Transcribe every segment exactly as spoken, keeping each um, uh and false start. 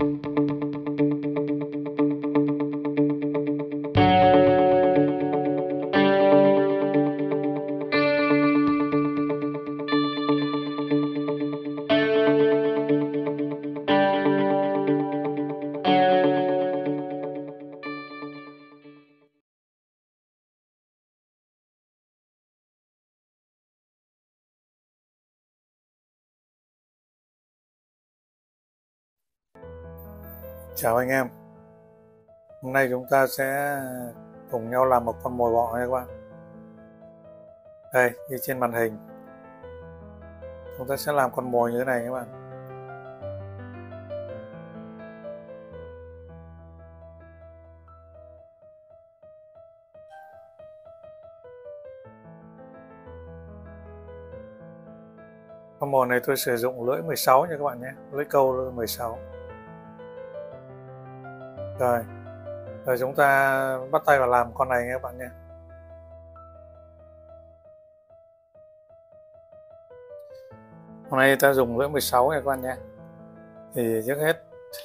Chào anh em, hôm nay chúng ta sẽ cùng nhau làm một con mồi bọ nha các bạn. Đây, như trên màn hình, chúng ta sẽ làm con mồi như thế này các bạn. Con mồi này tôi sử dụng lưỡi mười sáu nha các bạn nhé, lưỡi câu mười sáu. Rồi, rồi chúng ta bắt tay vào làm con này nha các bạn nhé. Hôm nay ta dùng lưỡi mười sáu nha các bạn nhé. Thì trước hết,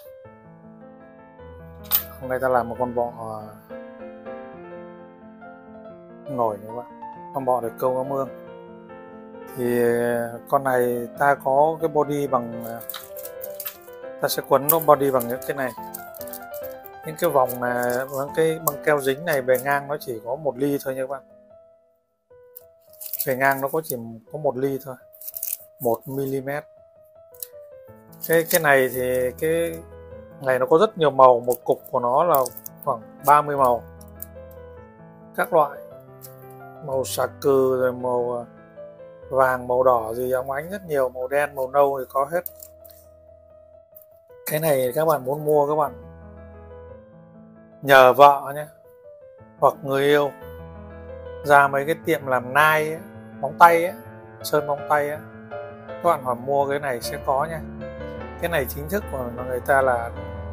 hôm nay ta làm một con bọ nổi các bạn, con bọ được câu cá mương. Thì con này ta có cái body bằng, ta sẽ quấn nó body bằng những cái này. Những cái vòng này, cái băng keo dính này bề ngang nó chỉ có một ly thôi nha các bạn. Bề ngang nó có chỉ có một ly thôi, một mi-li-mét. Cái cái này thì cái này nó có rất nhiều màu, một cục của nó là khoảng ba mươi màu. Các loại màu xà cừ, rồi màu vàng, màu đỏ gì óng ánh rất nhiều, màu đen, màu nâu thì có hết. Cái này các bạn muốn mua các bạn nhờ vợ nhé, hoặc người yêu ra mấy cái tiệm làm nai ấy, móng tay ấy, sơn móng tay ấy, các bạn hỏi mua cái này sẽ có nha. Cái này chính thức của người ta là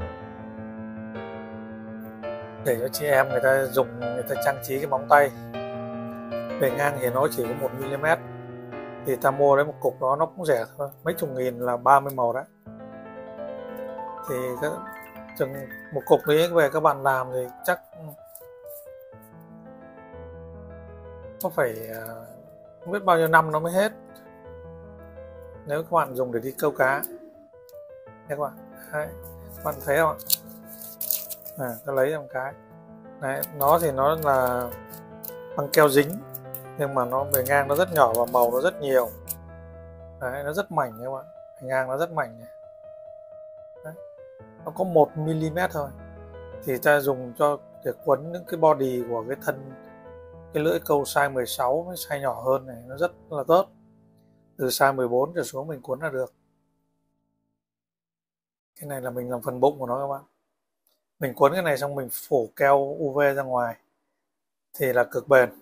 để cho chị em người ta dùng, người ta trang trí cái móng tay. Bề ngang thì nó chỉ có một mi-li-mét, thì ta mua đấy một cục đó nó cũng rẻ thôi, mấy chục nghìn là ba mươi màu đấy. Thì các chừng một cục đấy về các bạn làm thì chắc có phải không biết bao nhiêu năm nó mới hết, nếu các bạn dùng để đi câu cá nha các bạn. Đấy, các bạn thấy không ạ? À, ta lấy một cái đấy, nó thì nó là băng keo dính, nhưng mà nó bề ngang nó rất nhỏ và màu nó rất nhiều. Đấy, nó rất mảnh các bạn, bề ngang nó rất mảnh này. Đấy, nó có một mi-li-mét thôi, thì ta dùng cho để quấn những cái body của cái thân, cái lưỡi câu size mười sáu với size nhỏ hơn này nó rất là tốt. Từ size mười bốn trở xuống mình quấn là được. Cái này là mình làm phần bụng của nó các bạn. Mình quấn cái này xong mình phủ keo u vê ra ngoài thì là cực bền.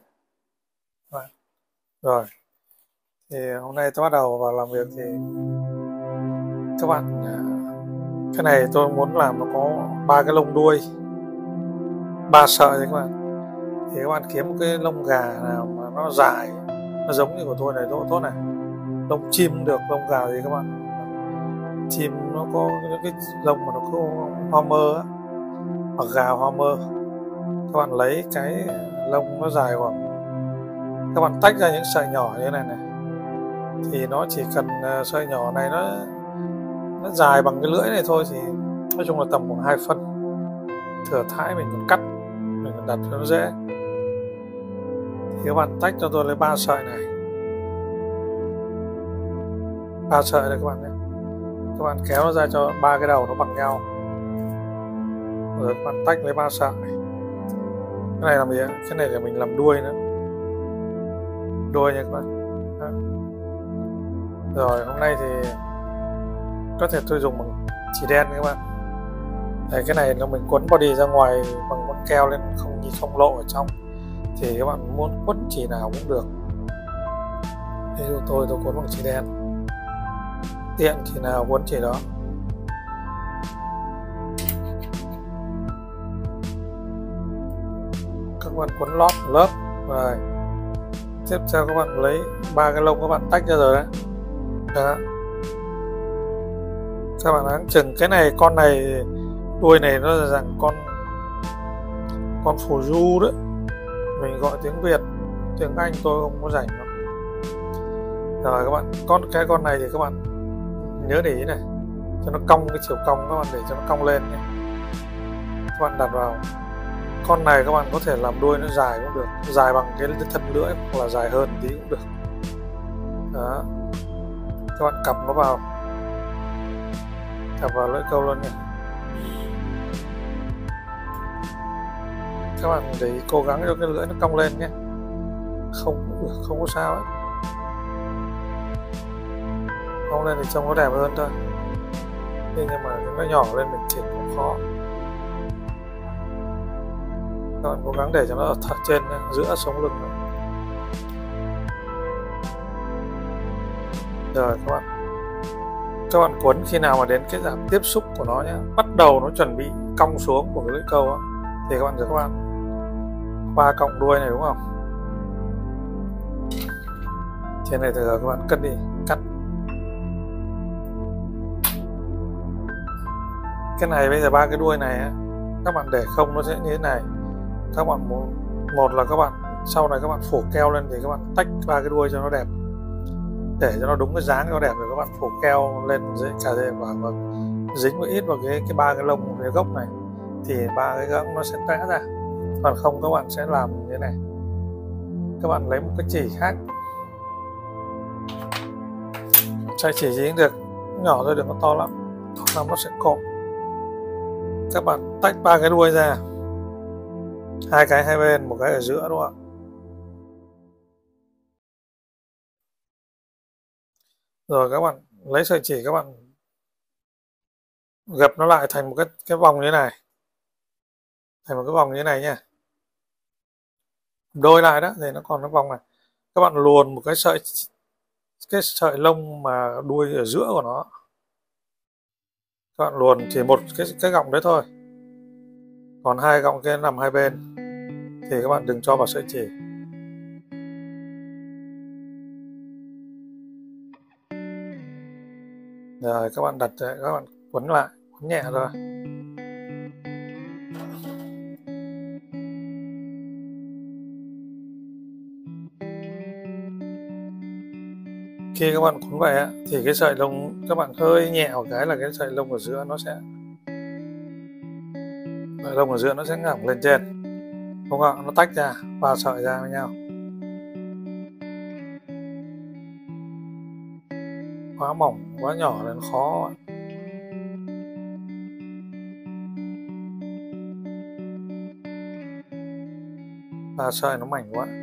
Rồi, thì hôm nay tôi bắt đầu vào làm việc thì các bạn, cái này tôi muốn làm nó có ba cái lông đuôi, ba sợi đấy các bạn. Thì các bạn kiếm một cái lông gà nào mà nó dài, nó giống như của tôi này, tốt tốt này. Lông chim được, lông gà gì các bạn. Chim nó có những cái lông mà nó có hoa mơ á, hoặc gà hoa mơ. Các bạn lấy cái lông nó dài khoảng, các bạn tách ra những sợi nhỏ như thế này này, thì nó chỉ cần uh, sợi nhỏ này nó nó dài bằng cái lưỡi này thôi, thì nói chung là tầm khoảng hai phân. Thừa thãi mình còn cắt, mình còn đặt cho nó dễ. Thì các bạn tách cho tôi lấy ba sợi này, ba sợi này các bạn nhé. Các bạn kéo nó ra cho ba cái đầu nó bằng nhau, rồi các bạn tách lấy ba sợi. Cái này làm gì ạ? Cái này là mình làm đuôi nữa, đuôi nha các bạn. Đó. Rồi hôm nay thì có thể tôi dùng bằng chỉ đen các bạn. Đấy, cái này là mình quấn body ra ngoài bằng con keo lên, không không lộ ở trong. Thì các bạn muốn quấn chỉ nào cũng được. Ví dụ tôi tôi quấn bằng chỉ đen, tiện chỉ nào quấn chỉ đó. Các bạn quấn lót một lớp. Rồi tiếp theo các bạn lấy ba cái lông các bạn tách ra rồi đấy. Đó. Các bạn áng chừng cái này, con này đuôi này nó là dạng con con phù du đấy, mình gọi tiếng Việt, tiếng Anh tôi không có rảnh lắm. Rồi các bạn, con cái con này thì các bạn nhớ để ý này, cho nó cong cái chiều cong, các bạn để cho nó cong lên nhé. Các bạn đặt vào con này, các bạn có thể làm đuôi nó dài cũng được, dài bằng cái thân lưỡi hoặc là dài hơn tí cũng được. Đó, các bạn cặp nó vào, cặp vào lưỡi câu luôn nhé. Các bạn để ý, cố gắng cho cái lưỡi nó cong lên nhé, không không có sao ấy, cong lên thì trông nó đẹp hơn thôi. Nhưng mà nó nhỏ lên mình chỉnh cũng khó. Các bạn cố gắng để cho nó ở thật trên nhé, giữa sống lưng. Rồi các bạn, các bạn quấn khi nào mà đến cái dạng tiếp xúc của nó nhé, bắt đầu nó chuẩn bị cong xuống của cái lưỡi câu á, thì các bạn thấy các bạn ba cọng đuôi này đúng không? Trên này thì các bạn cắt đi, cắt cái này. Bây giờ ba cái đuôi này á, các bạn để không nó sẽ như thế này. Các bạn một, một là các bạn sau này các bạn phủ keo lên thì các bạn tách ba cái đuôi cho nó đẹp, để cho nó đúng cái dáng cho nó đẹp, rồi các bạn phủ keo lên dễ cả dễ và, và dính một ít vào cái cái ba cái lông cái gốc này thì ba cái gốc nó sẽ tẽ ra. Còn không các bạn sẽ làm như thế này, các bạn lấy một cái chỉ khác, chạy chỉ gì cũng được, nhỏ thôi đừng có to lắm, to lắm nó sẽ cộm. Các bạn tách ba cái đuôi ra, hai cái hai bên, một cái ở giữa đúng không ạ? Rồi các bạn lấy sợi chỉ, các bạn gập nó lại thành một cái cái vòng như thế này, thành một cái vòng như thế này nha, đôi lại đó thì nó còn cái vòng này. Các bạn luồn một cái sợi cái sợi lông mà đuôi ở giữa của nó, các bạn luồn chỉ một cái cái gọng đấy thôi, còn hai gọng kia nằm hai bên thì các bạn đừng cho vào sợi chỉ. Rồi các bạn đặt, các bạn quấn lại, quấn nhẹ thôi. Khi các bạn quấn vậy á, thì cái sợi lông các bạn hơi nhẹ một cái là cái sợi lông ở giữa nó sẽ sợi lông ở giữa nó sẽ ngẩng lên trên, đúng không? Nó tách ra, ba sợi ra với nhau. Quá mỏng, quá nhỏ nên khó. Ba sợi nó mảnh quá.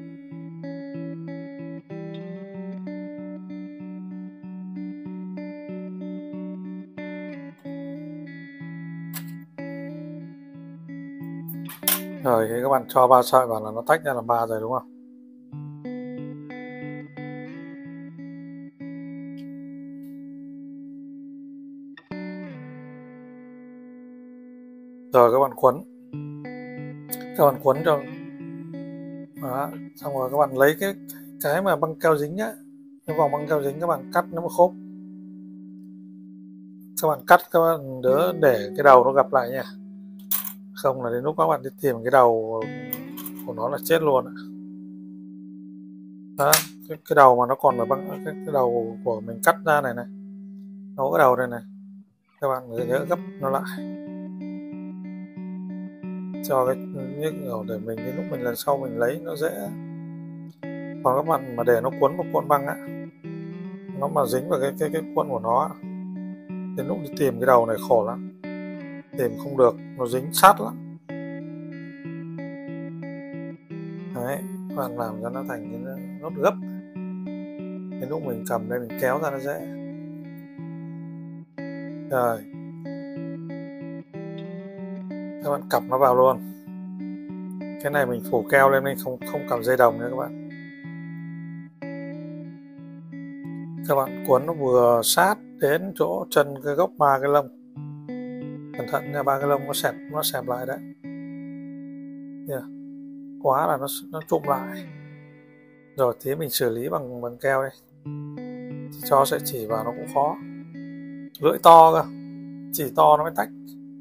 Rồi thì các bạn cho ba sợi vào là nó tách ra làm ba rồi đúng không? Rồi các bạn quấn, các bạn quấn cho đó, xong rồi các bạn lấy cái cái mà băng keo dính nhá, cái vòng băng keo dính các bạn cắt nó một khúc, các bạn cắt các bạn đỡ để cái đầu nó gặp lại nha, không là đến lúc các bạn đi tìm cái đầu của nó là chết luôn. Đó, cái, cái đầu mà nó còn là băng cái, cái đầu của mình cắt ra này này, nó cái đầu này này, các bạn nhớ gấp nó lại cho cái những để mình đến lúc mình lần sau mình lấy nó dễ. Còn các bạn mà để nó cuốn vào cuộn băng á, nó mà dính vào cái cái cái cuộn của nó, đến lúc đi tìm cái đầu này khổ lắm, tìm không được, nó dính sát lắm. Đấy, các bạn làm cho nó thành cái nốt gấp, đến lúc mình cầm đây mình kéo ra nó dễ. Rồi các bạn cặp nó vào luôn. Cái này mình phủ keo lên nên không không cầm dây đồng nữa các bạn. Các bạn cuốn nó vừa sát đến chỗ chân cái gốc ba cái lông, cẩn thận nha, ba cái lông nó xẹp nó xẹp lại đấy. Yeah. Quá là nó nó trụm lại. Rồi thế mình xử lý bằng bằng keo đây, cho sợi chỉ vào nó cũng khó. lưỡi to cơ, chỉ to nó mới tách.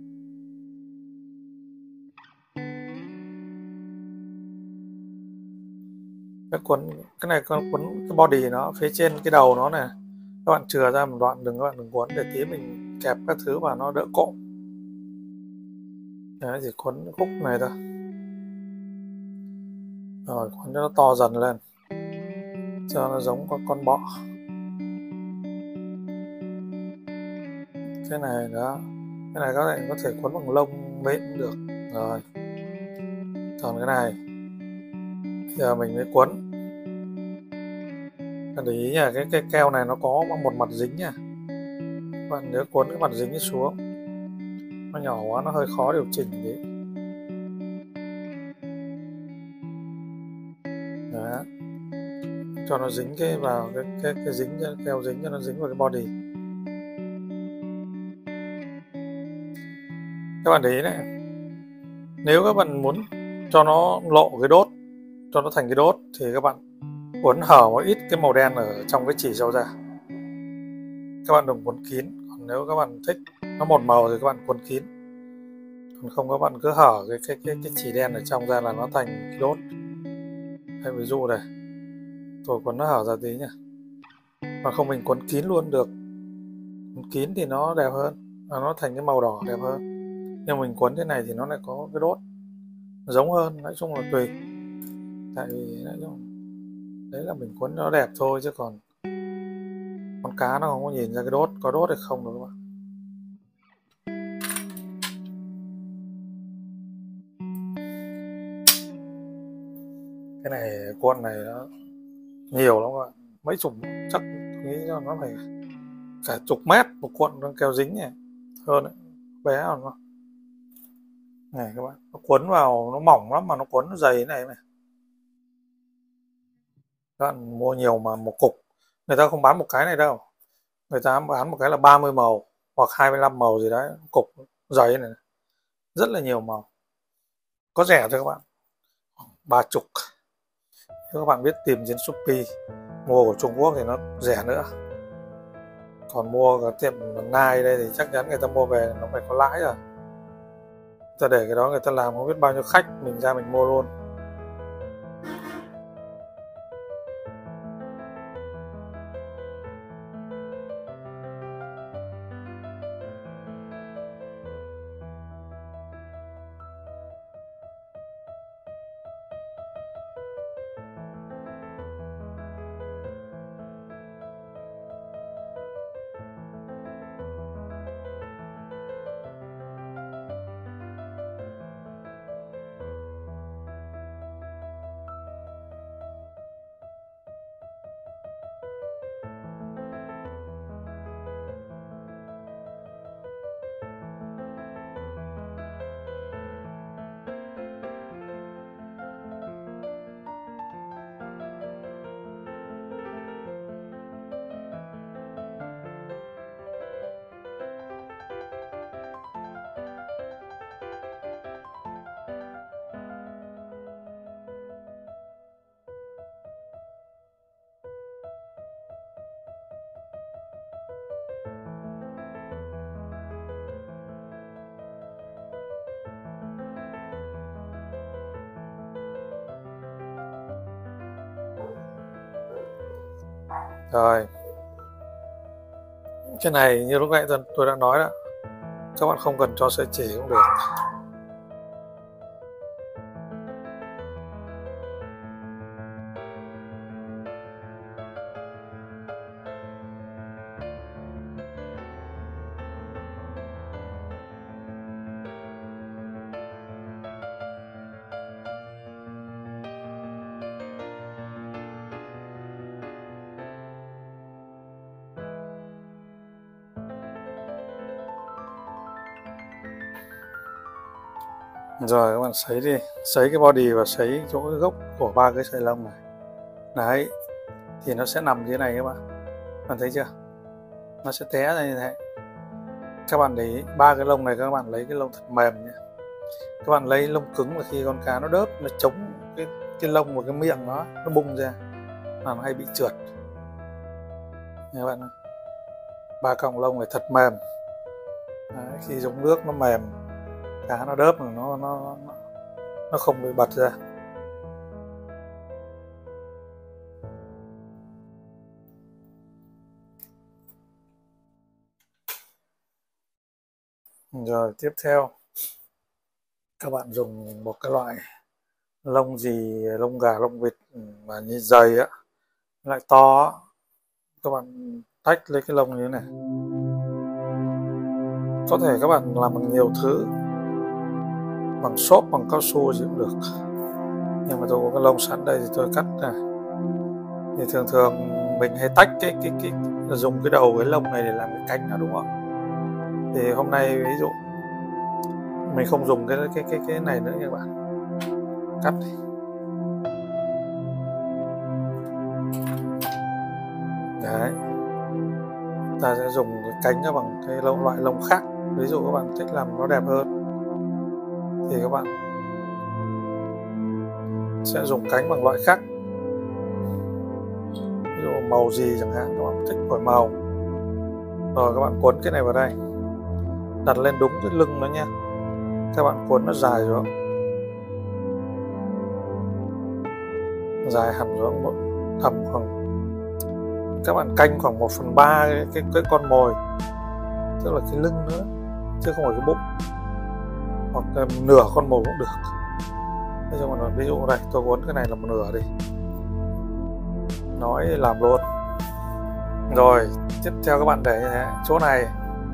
Cái cuốn cái này con cuốn cái body nó phía trên cái đầu nó này, các bạn chừa ra một đoạn, đừng các bạn đừng cuốn, để tí mình kẹp các thứ vào nó đỡ cộm. Đấy, chỉ cuốn khúc này thôi. Rồi cuốn cho nó to dần lên cho nó giống con con bọ. Cái này đó, cái này các bạn có thể cuốn bằng lông mịn cũng được. Rồi còn cái này giờ mình mới cuốn. Để ý nha, cái, cái keo này nó có một mặt dính nha, bạn nhớ cuốn cái mặt dính xuống, nó nhỏ quá nó hơi khó điều chỉnh đấy. Đó, cho nó dính cái vào cái cái, cái dính keo dính cho nó dính vào cái body. Các bạn để ý này, nếu các bạn muốn cho nó lộ cái đốt, cho nó thành cái đốt, thì các bạn cuốn hở một ít cái màu đen ở trong cái chỉ sâu ra. Các bạn đừng cuốn kín. Còn nếu các bạn thích nó một màu thì các bạn cuốn kín. Còn không các bạn cứ hở cái cái cái, cái chỉ đen ở trong ra là nó thành cái đốt. Hay ví dụ này, tôi cuốn nó hở ra tí nhá. Mà không mình cuốn kín luôn được. Cuốn kín thì nó đẹp hơn, à, nó thành cái màu đỏ đẹp hơn. Nhưng mình cuốn thế này thì nó lại có cái đốt giống hơn. Nói chung là tùy. Tại vì nói chung đấy là mình cuốn nó đẹp thôi, chứ còn con cá nó không có nhìn ra cái đốt có đốt hay không đâu các bạn. Cái này cuộn này nó nhiều lắm các bạn, mấy chục, chắc nghĩ nó phải cả chục mét một cuộn con keo dính này hơn đấy. Bé hơn nó này các bạn, nó cuốn vào nó mỏng lắm mà nó cuốn nó dày thế này này. Các bạn mua nhiều mà một cục, người ta không bán một cái này đâu, người ta bán một cái là ba mươi màu hoặc hai mươi lăm màu gì đấy, cục dày này, rất là nhiều màu. Có rẻ thôi các bạn, ba chục. Nếu các bạn biết tìm trên Shopee, mua của Trung Quốc thì nó rẻ nữa. Còn mua ở tiệm Nike đây thì chắc chắn người ta mua về nó phải có lãi rồi. Người ta để cái đó người ta làm không biết bao nhiêu khách, mình ra mình mua luôn. Rồi, cái này như lúc nãy tôi đã nói đó, các bạn không cần cho sợi chỉ cũng được. Rồi các bạn sấy đi, sấy cái body và sấy chỗ cái gốc của ba cái sợi lông này. Đấy, thì nó sẽ nằm như thế này các bạn. Bạn thấy chưa? Nó sẽ té ra như thế. Các bạn để ý, ba cái lông này các bạn lấy cái lông thật mềm nhé. Các bạn lấy lông cứng mà khi con cá nó đớp, nó chống cái, cái lông và cái miệng nó, nó bung ra, là nó hay bị trượt. Nghe các bạn, ba cọng lông này thật mềm. Đấy, khi dùng nước nó mềm, cá nó đớp, nó nó nó không bị bật ra. Rồi tiếp theo các bạn dùng một cái loại lông gì, lông gà, lông vịt mà như dày á, lại to á. Các bạn tách lấy cái lông như thế này. Có thể các bạn làm bằng nhiều thứ, bằng xốp, bằng cao su gì cũng được, nhưng mà tôi có cái lông sẵn đây thì tôi cắt này. Thì thường thường mình hay tách cái cái cái dùng cái đầu cái lông này để làm cái cánh nó, đúng không? Thì hôm nay ví dụ mình không dùng cái cái cái cái này nữa nha các bạn, cắt đi. Đấy, ta sẽ dùng cái cánh nó bằng cái lông, loại lông khác. Ví dụ các bạn thích làm nó đẹp hơn thì các bạn sẽ dùng cánh bằng loại khác. Ví dụ màu gì chẳng hạn, các bạn thích đổi màu. Rồi các bạn cuốn cái này vào đây, đặt lên đúng cái lưng nó nhé. Các bạn cuốn nó dài xuống, dài hẳn xuống, một tầm khoảng, các bạn canh khoảng một phần ba cái, cái, cái con mồi, tức là cái lưng nữa, chứ không phải cái bụng, hoặc là nửa con mồi cũng được. Ví dụ, ví dụ đây, tôi cuốn cái này là một nửa đi, nói làm luôn. Rồi tiếp theo các bạn để như thế, chỗ này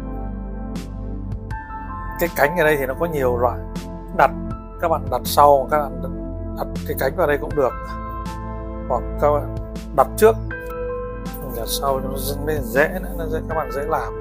cái cánh ở đây thì nó có nhiều loại đặt, các bạn đặt sau, các bạn đặt cái cánh vào đây cũng được, hoặc các bạn đặt trước, đặt sau cho nó dễ nữa, nó dễ, các bạn dễ làm.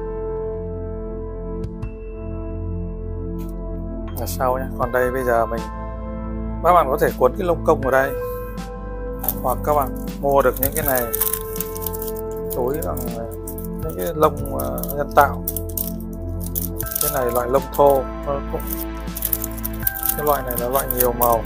Đặt sau nhé. Còn đây bây giờ mình, các bạn có thể cuốn cái lông công vào đây, hoặc các bạn mua được những cái này, túi bằng những cái lông uh, nhân tạo. Cái này loại lông thô, cũng cái loại này là loại nhiều màu,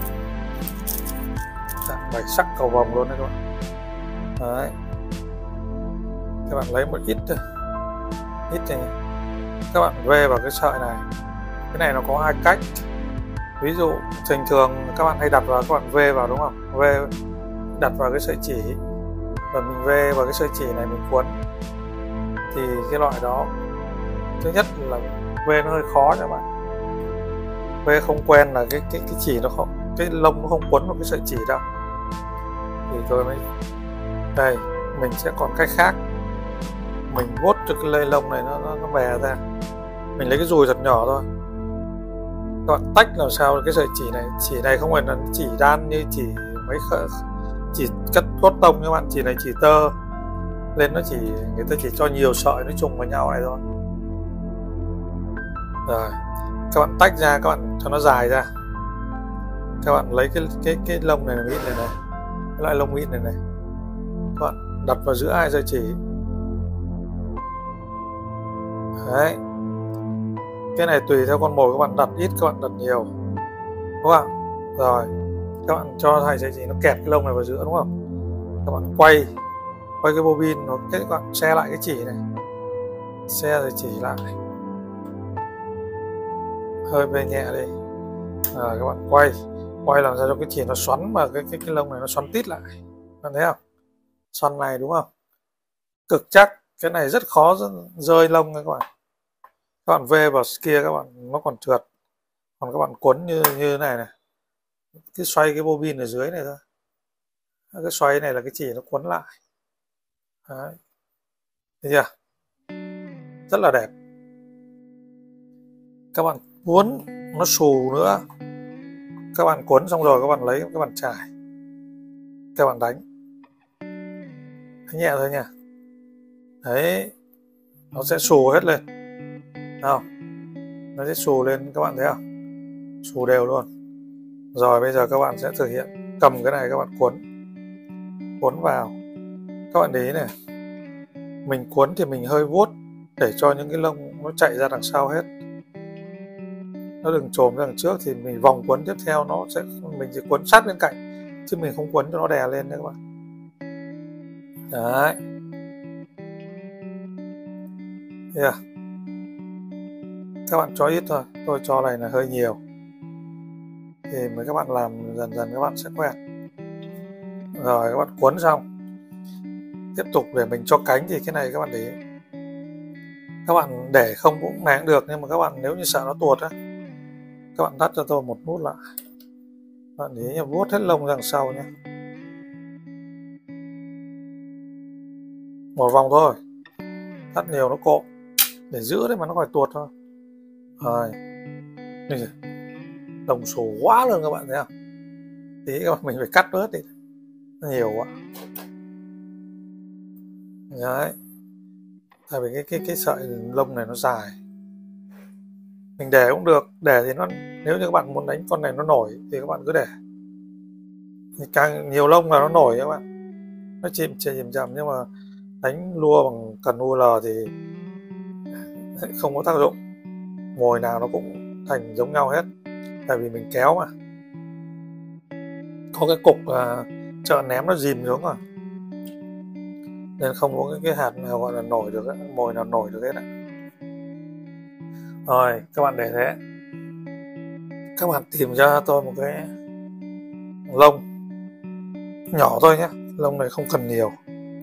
bảy sắc cầu vồng luôn đấy các bạn. Đấy, các bạn lấy một ít thôi, ít này, các bạn vê vào cái sợi này. Cái này nó có hai cách. Ví dụ bình thường các bạn hay đặt vào, các bạn vê vào, đúng không? Vê đặt vào cái sợi chỉ, và mình vê vào cái sợi chỉ này mình cuốn. Thì cái loại đó, thứ nhất là vê nó hơi khó cho bạn. Vê không quen là cái cái cái chỉ nó không, cái lông nó không quấn vào cái sợi chỉ đâu. Thì tôi mới, đây mình sẽ còn cách khác, mình vuốt cho cái lây lông này nó nó, nó bè ra. Mình lấy cái dùi thật nhỏ thôi, các bạn tách làm sao cái sợi chỉ này. Chỉ này không phải là chỉ đan như chỉ mấy khởi, chỉ cắt cốt tông các bạn, chỉ này chỉ tơ lên, nó chỉ, người ta chỉ cho nhiều sợi nó trùng vào nhau này thôi. Rồi các bạn tách ra, các bạn cho nó dài ra, các bạn lấy cái cái cái lông này là mịn này này, cái loại lông mịn này này, các bạn đặt vào giữa hai sợi chỉ. Đấy, cái này tùy theo con mồi, các bạn đặt ít, các bạn đặt nhiều, đúng không? Rồi các bạn cho hai sợi chỉ nó kẹp cái lông này vào giữa, đúng không? Các bạn quay quay cái bobin, nó cái các bạn xe lại cái chỉ này, xe rồi chỉ lại, hơi về nhẹ đi. À, các bạn quay quay làm sao cho cái chỉ nó xoắn, mà cái cái cái lông này nó xoắn tít lại, bạn thấy không? Xoắn này, đúng không? Cực chắc. Cái này rất khó rơi lông các bạn. Các bạn vê vào kia, các bạn nó còn trượt. Còn các bạn cuốn như như thế này này, cứ xoay cái bobin ở dưới này thôi, cái xoay này là cái chỉ nó cuốn lại. Đấy, thấy chưa? Rất là đẹp. Các bạn cuốn nó xù nữa, các bạn cuốn xong rồi các bạn lấy, các bạn trải, các bạn đánh, đánh nhẹ thôi nha. Đấy, nó sẽ xù hết lên, thấy không? Nó sẽ xù lên, các bạn thấy không? Xù đều luôn. Rồi bây giờ các bạn sẽ thực hiện cầm cái này, các bạn cuốn cuốn vào. Các bạn để ý này, mình cuốn thì mình hơi vuốt để cho những cái lông nó chạy ra đằng sau hết, nó đừng trồm ra đằng trước. Thì mình vòng cuốn tiếp theo nó sẽ, mình chỉ cuốn sát bên cạnh, chứ mình không cuốn cho nó đè lên đấy các bạn. Đấy, Yeah. Các bạn cho ít thôi, tôi cho này là hơi nhiều. Thì mấy các bạn làm dần dần các bạn sẽ quen. Rồi các bạn cuốn xong. Tiếp tục để mình cho cánh thì cái này các bạn để ý. Các bạn để không cũng này cũng được, nhưng mà các bạn nếu như sợ nó tuột á, các bạn thắt cho tôi một nút lại. Các bạn để ý vuốt hết lông đằng sau nhé. Một vòng thôi, thắt nhiều nó cộm, để giữ đấy mà nó khỏi tuột thôi. Rồi, đồng số quá luôn các bạn thấy không? Tí các bạn mình phải cắt bớt đi, nhiều quá. Đấy, tại vì cái cái cái sợi lông này nó dài, mình để cũng được, để thì nó nếu như các bạn muốn đánh con này nó nổi thì các bạn cứ để. Thì càng nhiều lông là nó nổi các bạn, nó chìm chìm chậm, nhưng mà đánh lua bằng cần u lờ thì không có tác dụng, mồi nào nó cũng thành giống nhau hết, tại vì mình kéo mà có cái cục uh, chợ ném nó dìm xuống rồi, nên không có cái, cái hạt nào gọi là nổi được ấy, mồi nào nổi được hết đấy. Rồi các bạn để thế, các bạn tìm cho tôi một cái lông nhỏ thôi nhé, lông này không cần nhiều,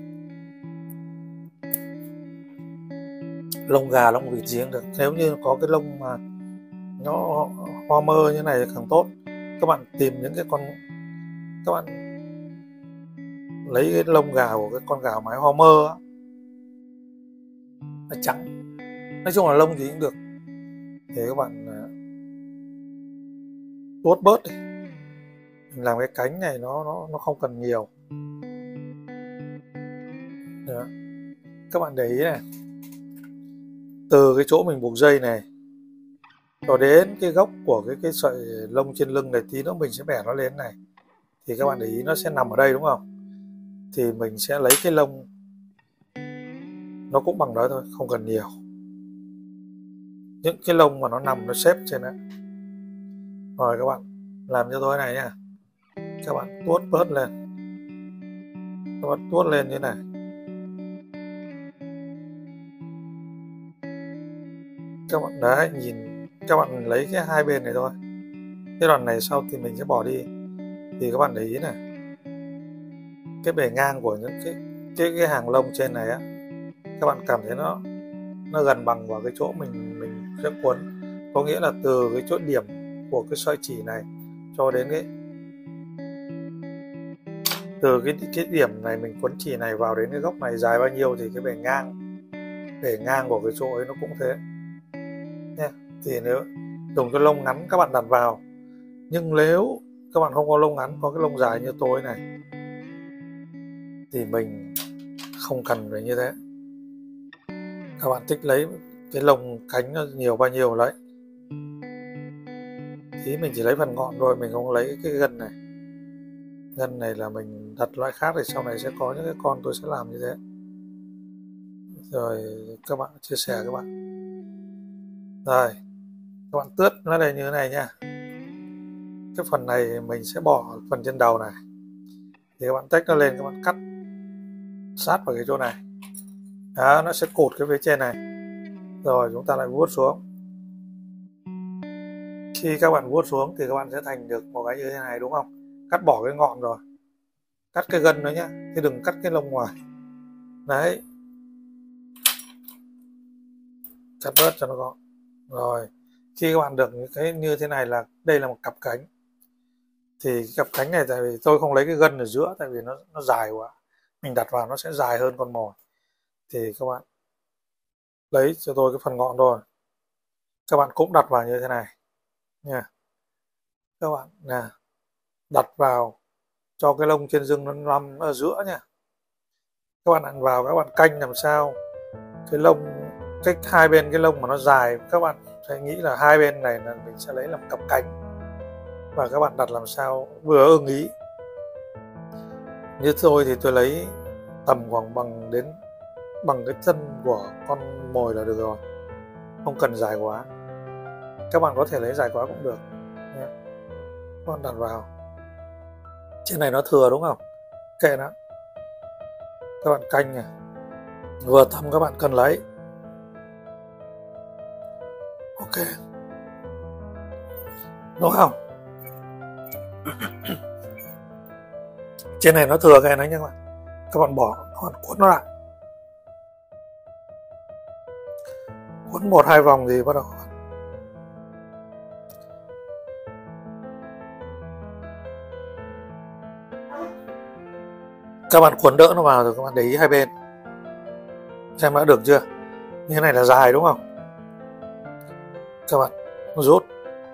lông gà lông vịt gì cũng được, nếu như có cái lông mà nó hoa mơ như này thì càng tốt. Các bạn tìm những cái con, các bạn lấy cái lông gà của cái con gà mái hoa mơ á, nó trắng, nói chung là lông gì cũng được, thì các bạn tuốt bớt đi, mình làm cái cánh này nó nó nó không cần nhiều. Đó. Các bạn để ý này, từ cái chỗ mình buộc dây này cho đến cái gốc của cái cái sợi lông trên lưng này, tí nữa mình sẽ bẻ nó lên này, thì các bạn để ý nó sẽ nằm ở đây đúng không? Thì mình sẽ lấy cái lông nó cũng bằng đó thôi, không cần nhiều, những cái lông mà nó nằm nó xếp trên đấy. Rồi các bạn làm cho tôi này nha, các bạn tuốt bớt lên, các bạn tuốt lên như này, các bạn đấy nhìn, các bạn lấy cái hai bên này thôi, cái đoạn này sau thì mình sẽ bỏ đi. Thì các bạn để ý này, cái bề ngang của những cái cái, cái hàng lông trên này á, các bạn cảm thấy nó nó gần bằng vào cái chỗ mình mình sẽ cuốn, có nghĩa là từ cái chỗ điểm của cái sợi chỉ này cho đến cái từ cái cái điểm này mình cuốn chỉ này vào đến cái gốc này dài bao nhiêu thì cái bề ngang bề ngang của cái chỗ ấy nó cũng thế nha. Thì nếu dùng cái lông ngắn các bạn đặt vào, nhưng nếu các bạn không có lông ngắn, có cái lông dài như tôi này thì mình không cần phải như thế. Các bạn thích lấy cái lông cánh nó nhiều bao nhiêu lấy, thì mình chỉ lấy phần ngọn thôi, mình không lấy cái gân này. Gân này là mình đặt loại khác, thì sau này sẽ có những cái con tôi sẽ làm như thế. Rồi các bạn chia sẻ các bạn. Rồi các bạn tước nó đây như thế này nha. Cái phần này mình sẽ bỏ phần trên đầu này, thì các bạn tách nó lên, các bạn cắt sát vào cái chỗ này. Đó, nó sẽ cột cái phía trên này. Rồi chúng ta lại vuốt xuống. Khi các bạn vuốt xuống thì các bạn sẽ thành được một cái như thế này đúng không? Cắt bỏ cái ngọn rồi, cắt cái gân nữa nhé, chứ đừng cắt cái lông ngoài. Đấy, cắt bớt cho nó gọn. Rồi khi các bạn được những cái như thế này là đây là một cặp cánh. Thì cặp cánh này tại vì tôi không lấy cái gân ở giữa, tại vì nó nó dài quá, mình đặt vào nó sẽ dài hơn con mồi. Thì các bạn lấy cho tôi cái phần ngọn rồi, các bạn cũng đặt vào như thế này nha. Các bạn nè, đặt vào cho cái lông trên lưng nó nằm ở giữa nha. Các bạn ăn vào, các bạn canh làm sao cái lông, cái hai bên cái lông mà nó dài, các bạn phải nghĩ là hai bên này là mình sẽ lấy làm cặp cánh, và các bạn đặt làm sao vừa ưng ý. Như tôi thì tôi lấy tầm khoảng bằng đến bằng cái chân của con mồi là được rồi, không cần dài quá. Các bạn có thể lấy dài quá cũng được nhé. Các bạn đặt vào, trên này nó thừa đúng không, kệ nó, các bạn canh này, vừa tầm các bạn cần lấy. Ok, đúng không? Trên này nó thừa cái này nhé các bạn, các bạn bỏ, các bạn cuốn nó lại, cuốn một hai vòng thì bắt đầu các bạn cuốn đỡ nó vào rồi các bạn để ý hai bên xem đã được chưa. Như thế này là dài đúng không, các bạn rút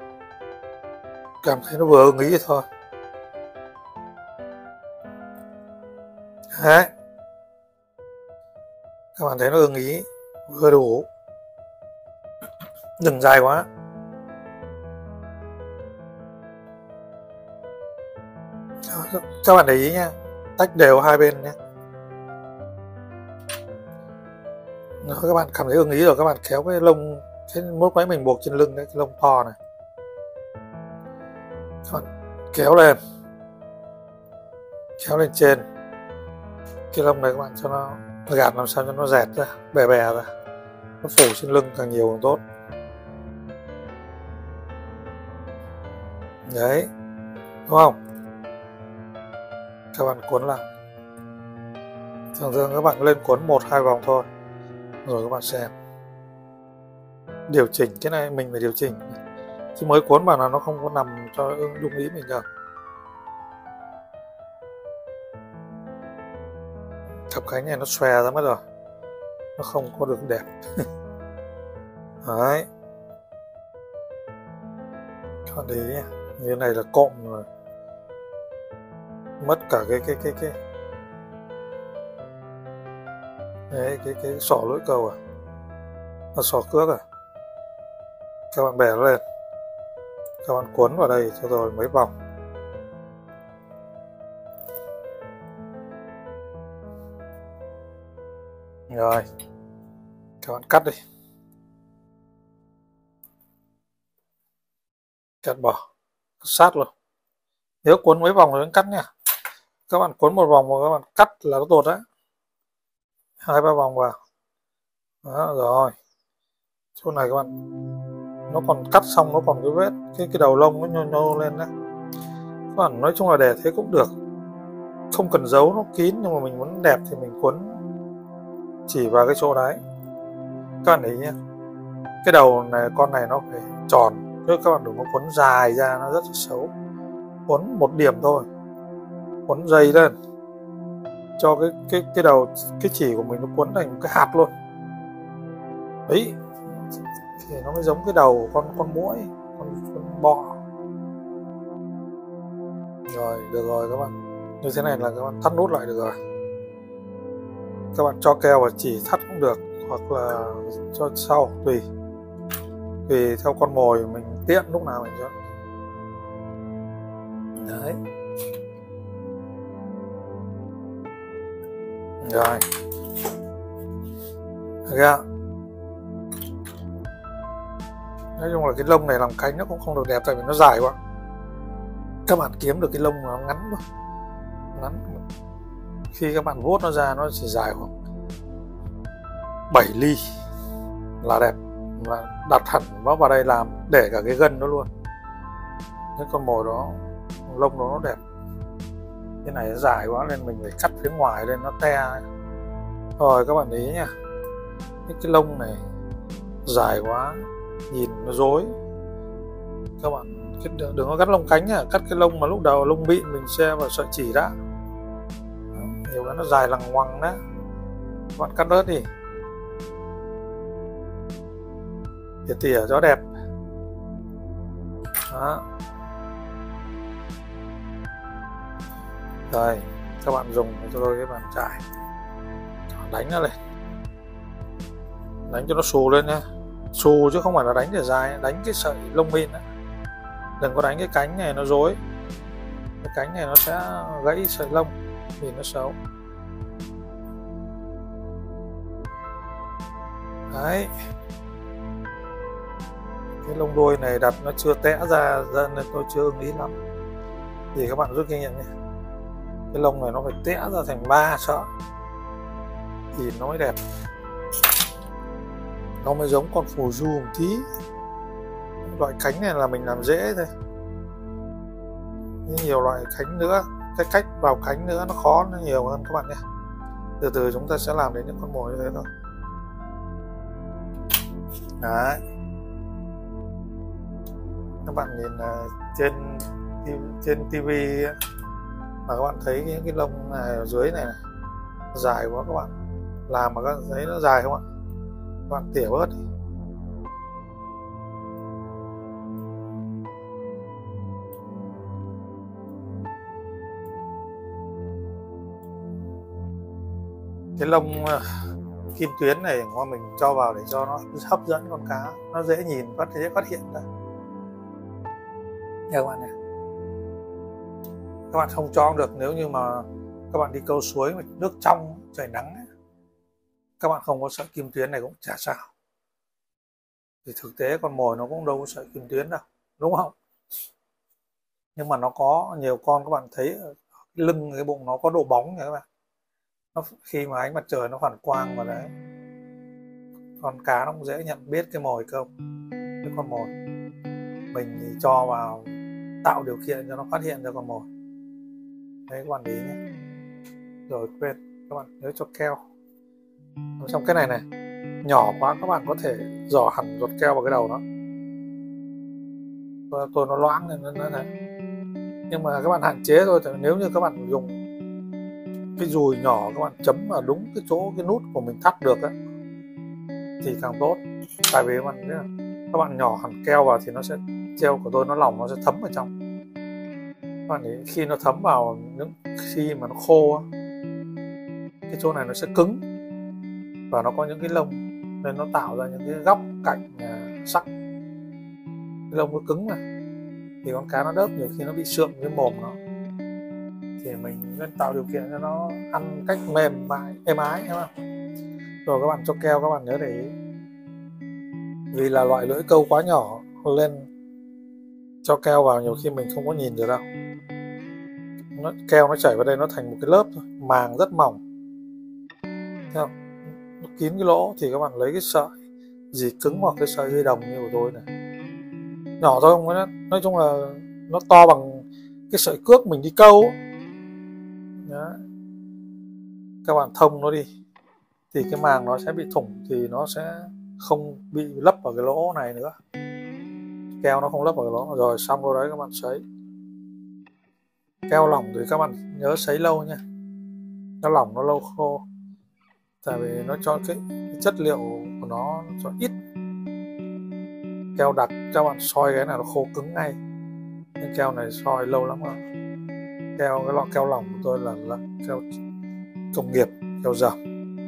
cảm thấy nó vừa ưng ý thì thôi. Đấy, các bạn thấy nó ưng ý vừa đủ, đừng dài quá. Các bạn để ý nha, tách đều hai bên nhé. Nếu các bạn cảm thấy ưng ý rồi, các bạn kéo cái lông, cái mốt váy mình buộc trên lưng đấy, cái lông to này, các bạn kéo lên, kéo lên trên cái lông này, các bạn cho nó gạt làm sao cho nó dẹt ra, bè bè ra, nó phủ trên lưng càng nhiều càng tốt. Đấy, đúng không? Các bạn cuốn lại, thường thường các bạn lên cuốn một hai vòng thôi, rồi các bạn xem, điều chỉnh cái này mình phải điều chỉnh, chứ mới cuốn vào là nó không có nằm cho đúng ý mình đâu. Cặp cánh này nó xòe ra mất rồi, nó không có được đẹp. Đấy, các bạn để ý nhé, như thế này là cộm rồi, mất cả cái cái cái cái đấy, cái cái sọ lưỡi cầu à, là sọ cước à. Các bạn bẻ nó lên, các bạn cuốn vào đây cho rồi mấy vòng. Rồi, các bạn cắt đi, cắt bỏ, sát luôn. Nếu cuốn mấy vòng rồi cắt nha. Các bạn cuốn một vòng mà các bạn cắt là nó tột đấy, hai ba vòng vào. Đó, rồi chỗ này các bạn, nó còn cắt xong nó còn cái vết, cái cái đầu lông nó nhô nhô lên đấy. Các bạn nói chung là để thế cũng được, không cần giấu nó kín, nhưng mà mình muốn đẹp thì mình cuốn chỉ vào cái chỗ đấy. Các bạn để ý nhé, cái đầu này con này nó phải tròn, chứ các bạn đừng có cuốn dài ra, nó rất là xấu. Cuốn một điểm thôi, cuốn dày lên cho cái cái cái đầu, cái chỉ của mình nó cuốn thành một cái hạt luôn đấy, thì nó mới giống cái đầu con con muỗi, con, con bọ. Rồi, được rồi các bạn, như thế này là các bạn thắt nút lại được rồi. Các bạn cho keo và chỉ thắt cũng được, hoặc là cho sau, tùy tùy theo con mồi mình tiện lúc nào mình cho. Đấy, rồi, được. Nói chung là cái lông này làm cánh nó cũng không được đẹp, tại vì nó dài quá. Các bạn kiếm được cái lông nó ngắn thôi, ngắn, khi các bạn vuốt nó ra nó chỉ dài khoảng bảy ly là đẹp, là đặt hẳn nó vào đây làm để cả cái gân nó luôn. Cái con mồi đó lông nó đẹp, cái này nó dài quá nên mình phải cắt phía ngoài lên nó te ấy. Rồi các bạn để ý nha, cái, cái lông này dài quá nhìn nó rối, các bạn đừng có cắt lông cánh nha, cắt cái lông mà lúc đầu lông bị mình xe vào sợi chỉ đã, nhiều cái nó dài lằng ngoằng đấy, các bạn cắt bớt đi, tỉa tỉa cho đẹp. Đó, rồi các bạn dùng cho tôi cái bàn chải, đánh nó lên, đánh cho nó xù lên nha, xù chứ không phải là đánh để dài, đánh cái sợi lông mịn đó. Đừng có đánh cái cánh này nó rối, cái cánh này nó sẽ gãy sợi lông, nhìn nó xấu. Đấy, cái lông đuôi này đặt nó chưa tẽ ra, ra nên tôi chưa ưng ý lắm, thì các bạn rút kinh nghiệm nhé. Cái lông này nó phải tẽ ra thành ba sợi thì nó mới đẹp, nó mới giống con phù du một tí. loại cánh này là mình làm dễ thôi, nhiều loại cánh nữa, cái cách vào cánh nữa nó khó, nó nhiều hơn các bạn nhé. Từ từ chúng ta sẽ làm đến những con mồi như thế thôi. Đấy, các bạn nhìn uh, trên trên tivi mà các bạn thấy những cái lông này ở dưới này, này dài quá, các bạn làm mà các bạn thấy nó dài không ạ? Các bạn tỉa bớt đi. Cái lông kim tuyến này mà mình cho vào để cho nó hấp dẫn con cá, nó dễ nhìn, phát dễ phát hiện ra. Nha các bạn này, các bạn không cho được nếu như mà các bạn đi câu suối mà nước trong trời nắng ấy, các bạn không có sợi kim tuyến này cũng chả sao, thì thực tế con mồi nó cũng đâu có sợi kim tuyến đâu, đúng không? Nhưng mà nó có nhiều con các bạn thấy ở cái lưng cái bụng nó có độ bóng nha các bạn, nó khi mà ánh mặt trời nó phản quang vào đấy, con cá nó cũng dễ nhận biết cái mồi câu, cái con mồi. Mình thì cho vào tạo điều kiện cho nó phát hiện ra con mồi. Đấy các bạn ý nhé. Rồi quên, các bạn nhớ cho keo. Trong cái này này nhỏ quá, các bạn có thể giỏ hẳn giọt keo vào cái đầu nó, tôi nó loãng lên nó này. Nhưng mà các bạn hạn chế thôi, nếu như các bạn dùng cái dùi nhỏ, các bạn chấm vào đúng cái chỗ cái nút của mình thắt được ấy, thì càng tốt. Tại vì các bạn biết là các bạn nhỏ hẳn keo vào thì nó sẽ, treo của tôi nó lỏng, nó sẽ thấm vào trong. Các bạn ấy, khi nó thấm vào, những khi mà nó khô cái chỗ này nó sẽ cứng và nó có những cái lông, nên nó tạo ra những cái góc cạnh sắc. Cái lông nó cứng này thì con cá nó đớp, nhiều khi nó bị sượng cái mồm nó, thì mình nên tạo điều kiện cho nó ăn cách mềm mại êm ái, đúng không? Rồi các bạn cho keo, các bạn nhớ để ý, vì là loại lưỡi câu quá nhỏ lên cho keo vào nhiều khi mình không có nhìn được đâu, nó, keo nó chảy vào đây nó thành một cái lớp thôi, màng rất mỏng, thấy không? Nó kín cái lỗ, thì các bạn lấy cái sợi dì cứng hoặc cái sợi dây đồng như của tôi này, nhỏ thôi, không có, nói chung là nó to bằng cái sợi cước mình đi câu đó. Các bạn thông nó đi thì cái màng nó sẽ bị thủng, thì nó sẽ không bị lấp vào cái lỗ này nữa, keo nó không lấp vào cái lỗ. Rồi xong rồi đấy các bạn sấy. Keo lỏng thì các bạn nhớ sấy lâu nha, keo lỏng nó lâu khô, tại vì nó cho cái, cái chất liệu của nó cho ít. Keo đặc các bạn soi cái nào nó khô cứng ngay, nhưng keo này soi lâu lắm rồi. Keo cái lọ keo lỏng của tôi là, là keo công nghiệp, keo dởm.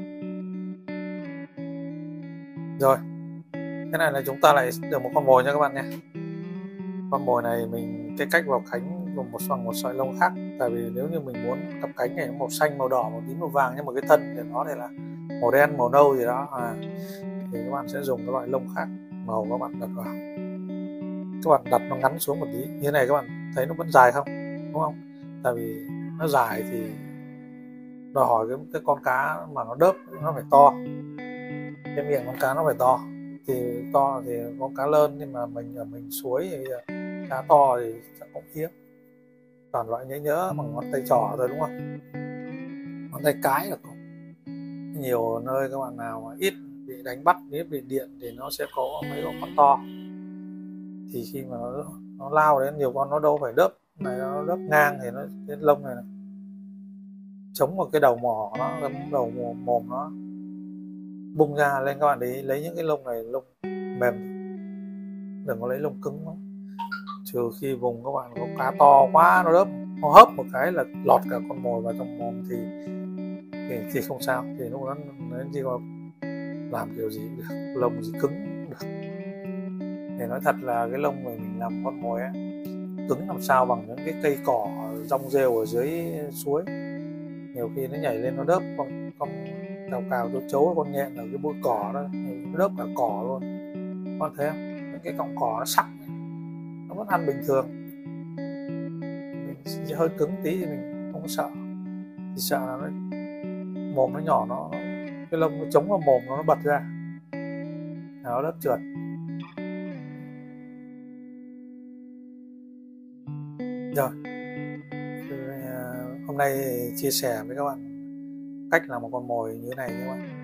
Rồi cái này là chúng ta lại được một con mồi nha các bạn nhé. Con mồi này mình cái cách vào cánh dùng một bằng một sợi lông khác, tại vì nếu như mình muốn cặp cánh này màu xanh, màu đỏ, màu tím, màu vàng, nhưng mà cái thân thì nó thì là màu đen, màu nâu gì đó à, thì các bạn sẽ dùng cái loại lông khác, màu các bạn đặt vào, các bạn đặt nó ngắn xuống một tí như này, các bạn thấy nó vẫn dài không, đúng không? Tại vì nó dài thì đòi hỏi cái, cái con cá mà nó đớp nó phải to, cái miệng con cá nó phải to, thì to thì con cá lớn, nhưng mà mình ở mình suối thì cá to thì chắc cũng hiếm, toàn loại nhớ nhớ bằng ngón tay trỏ thôi, đúng không? Ngón tay cái là cũng nhiều nơi các bạn nào mà ít bị đánh bắt, ít bị điện thì nó sẽ có mấy con to, thì khi mà nó, nó lao đến nhiều con nó đâu phải đớp này, nó đớp ngang thì nó cái lông này, này chống vào cái đầu mỏ nó, cái đầu mồm, mồm nó bung ra lên. Các bạn đấy lấy những cái lông này lông mềm, đừng có lấy lông cứng lắm, trừ khi vùng các bạn có cá to quá nó đớp, nó hấp một cái là lọt cả con mồi vào trong mồm thì thì, thì không sao, thì lúc đó nó chỉ có làm kiểu gì được, lông gì cứng được. Để nói thật là cái lông mà mình làm con mồi ấy, cứng làm sao bằng những cái cây cỏ rong rêu ở dưới suối, nhiều khi nó nhảy lên nó đớp con con cào cào chấu chấu, con nhện ở cái bụi cỏ đó, nó đớp cả cỏ luôn. Con thấy không? Những cái cọng cỏ nó sắc, nó vẫn ăn bình thường. Mình chỉ hơi cứng tí thì mình không có sợ, chỉ sợ là nó mồm nó nhỏ, nó cái lông nó chống vào mồm nó, nó bật ra, nó lớp trượt. Rồi, thì, à, hôm nay chia sẻ với các bạn cách làm một con mồi như thế này nhé các bạn.